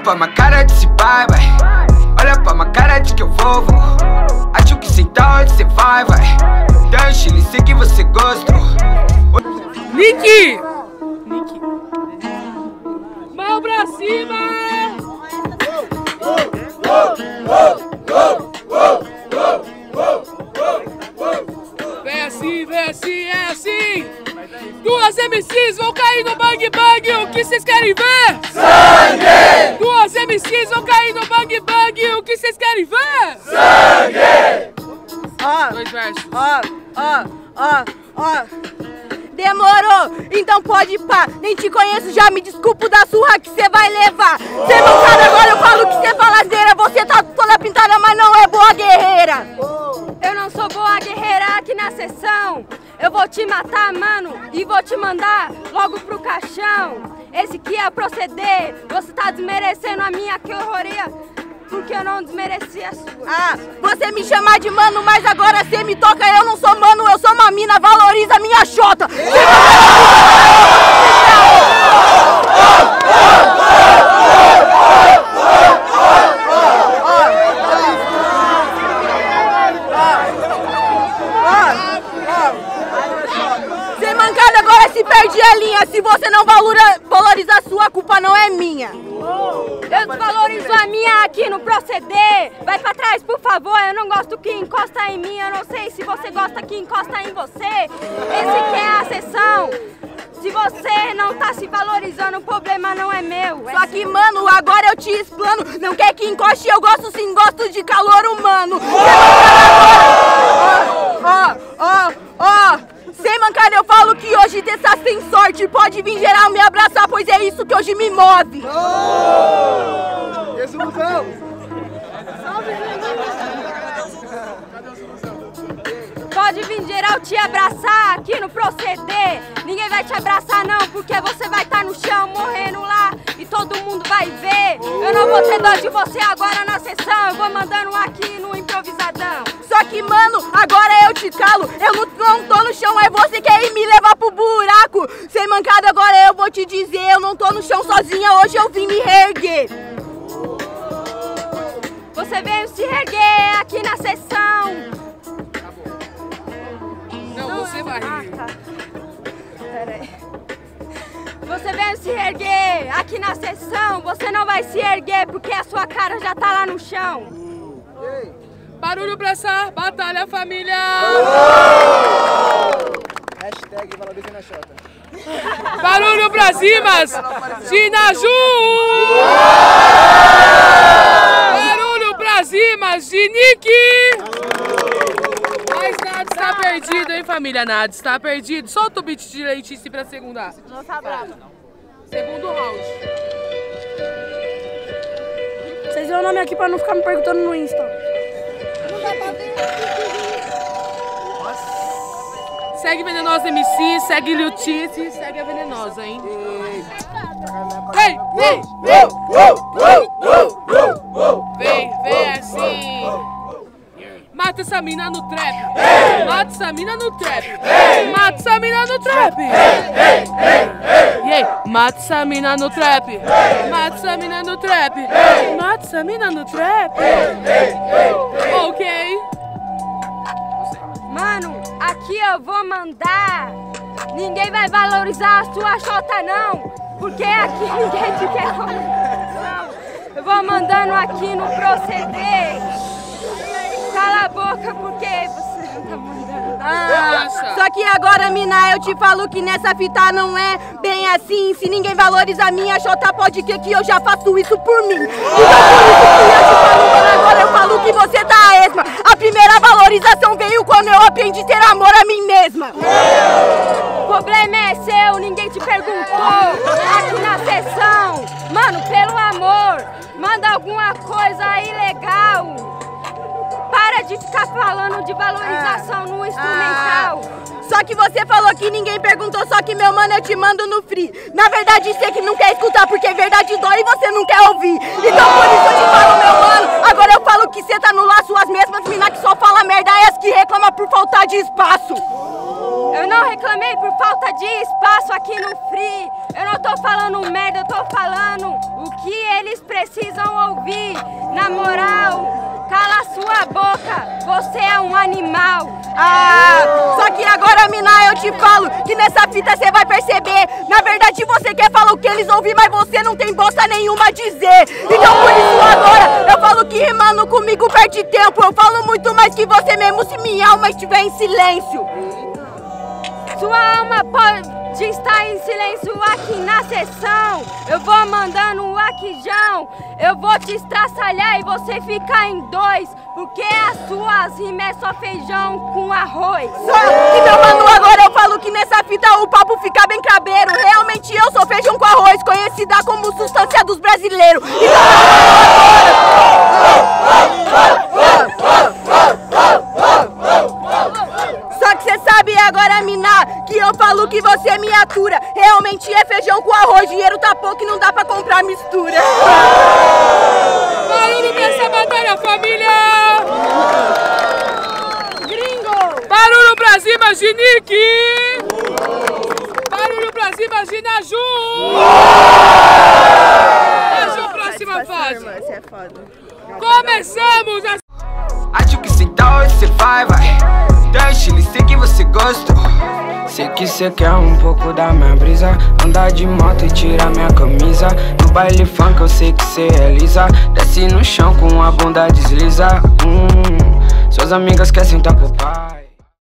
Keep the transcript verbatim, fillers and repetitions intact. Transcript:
pra minha cara de se vai, vai. Olha pra minha cara de que eu vou, vou. Acho que sei tá onde cê vai, vai. Dá um chile, sei que você gosta. Nick! Nick. Mão pra cima! Vem assim, vem assim, é assim! Duas M Cs vão cair no bang bang, o que vocês querem ver? Sangue! Duas M Cs vão cair no bang bang, o que vocês querem ver? Sangue! Ó, Dois versos. ó, ó, ó, ó. Demorou, então pode pá. Nem te conheço, já me desculpo da surra que cê vai levar. Cê mancada, agora eu falo que cê fala asneira. Você tá toda pintada, mas não é boa guerreira. Eu não sou boa guerreira aqui na sessão. Eu vou te matar, mano, e vou te mandar logo pro caixão. Esse que é o proceder. Você tá desmerecendo a minha que horroria, porque eu não desmereci a sua. Ah, você me chama de mano, mas agora cê me toca. Eu não sou mano, eu sou uma mina. Valoriza minha xota. Cê mancada, agora se perde a linha. Se você não valora, valoriza a sua, a culpa não é minha. Eu desvalorizo a minha aqui no proceder. Vai pra trás, por favor. Eu não gosto que encosta em mim. Eu não sei se você gosta que encosta em você. Esse que é a sessão. Se você não tá se valorizando, o problema não é meu. É Só que, mano, agora eu te explano. Não quer que encoste, eu gosto sim, gosto de calor humano. Ó, ó, ó. Sem mancada eu falo que hoje Tessa tem sorte. Pode vir geral me abraçar, pois é isso que hoje me move. Resolução! Pode vir geral te abraçar aqui no proceder. Ninguém vai te abraçar não, porque você vai estar no chão morrendo lá e todo mundo vai ver. Eu não vou ter dó de você agora na sessão. Eu vou mandando aqui no improvisadão. Só que, mano, agora eu te calo. Eu não, não tô no chão, é você que quer ir me levar pro buraco. Sem mancada, agora eu vou te dizer. Eu não tô no chão sozinha, hoje eu vim me reerguer. Você veio se reerguer aqui na sessão. Não, você vai. Ah, tá. Pera aí. Você veio se erguer aqui na sessão. Você não vai se erguer porque a sua cara já tá lá no chão. Barulho pra essa batalha, família! Hashtag valoriza na xota. Barulho pra cimas de Naju! Barulho pra cimas de Nick! Mas nada está perdido, hein, família? Nada está perdido. Solta o beat de Leitice pra segunda. Não tá bravo. Segundo round. Vocês viram o nome aqui pra não ficar me perguntando no Insta. Não dá pra ver. Segue Venenosa M C, segue Leitice, segue a Venenosa, hein? Vem, vem, vem! Vem, vem assim! Mata essa mina no trap! Mata essa mina no trap! Mata essa mina no trap! Yeah. Mata essa mina no trap! Mata essa mina no trap! Mata essa mina no trap! Ok! Mano, aqui eu vou mandar. Ninguém vai valorizar a sua xota não, porque aqui ninguém te quer valorização. Eu vou mandando aqui no proceder. Cala a boca porque você não tá mandando. Ah, só que agora, mina, eu te falo que nessa fita não é bem assim. Se ninguém valoriza a minha xota, pode crer que eu já faço isso por mim. Então por isso que eu te falo, mano, agora eu falo que você tá a esma. A primeira valorização veio quando eu aprendi a ter amor a mim mesma. O problema é seu, ninguém te perguntou aqui na sessão. Mano, pelo amor, manda alguma coisa aí legal. Para de ficar falando de valorização ah, no instrumental. Ah, só que você falou que ninguém perguntou, só que meu mano eu te mando no free. Na verdade você que não quer escutar porque verdade dói e você não quer ouvir. Então por isso eu te falo, meu mano, agora eu falo que você tá no laço. As mesmas minas que só fala merda é as que reclamam por falta de espaço. Eu não reclamei por falta de espaço aqui no free. Eu não tô falando merda, eu tô falando o que eles precisam. aqui, na moral, cala sua boca, você é um animal. Ah, só que agora, mina, eu te falo que nessa fita você vai perceber. Na verdade você quer falar o que eles ouvem, mas você não tem bosta nenhuma a dizer. Então por isso agora, eu falo que rimando comigo perde tempo. Eu falo muito mais que você mesmo se minha alma estiver em silêncio. Sua alma pode estar em silêncio aqui na sessão. Eu vou mandando um aquijão. Eu vou te estraçalhar e você ficar em dois. Porque as suas rimas é só feijão com arroz. Só que meu mano, agora eu falo que nessa fita o papo fica bem cabeiro. Realmente eu sou feijão com arroz, conhecida como substância dos brasileiros. Só que você sabe agora, mina, que eu falo que você é miniatura. Realmente é feijão com arroz, dinheiro tá pouco e não dá pra comprar mistura. Barulho pra essa batalha, família! Gringo! Barulho pra cima, Ginique! Barulho pra cima, Ginaju! Essa próxima fase. Você é foda. Começamos a... Acho que se dá hoje cê vai, vai. Deixa ele sei que você gostou. Sei que cê quer um pouco da minha brisa. Andar de moto e tirar minha camisa. No baile funk eu sei que cê é lisa. Desce no chão com a bunda desliza. hum, Suas amigas querem sentar pro pai.